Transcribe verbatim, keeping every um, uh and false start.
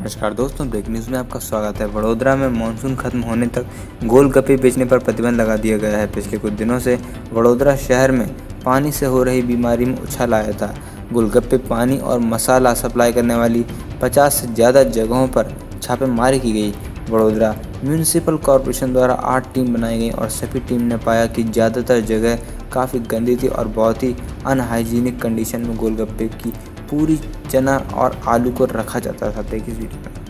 नमस्कार दोस्तों, break news में आपका स्वागत है। वडोदरा में मानसून खत्म होने तक गोलगप्पे बेचने पर प्रतिबंध लगा दिया गया है। पिछले कुछ दिनों से वडोदरा शहर में पानी से हो रही बीमारी में उछाल आया था। गोलगप्पे, पानी और मसाला सप्लाई करने वाली पचास से ज़्यादा जगहों पर छापेमारी की गई। वडोदरा म्यूनिसिपल कॉरपोरेशन द्वारा आठ टीम बनाई गई और सभी टीम ने पाया कि ज़्यादातर जगह काफ़ी गंदी थी और बहुत ही अनहाइजीनिक कंडीशन में गोलगप्पे की पूरी चना और आलू को रखा जाता था। देखिए इस वीडियो में।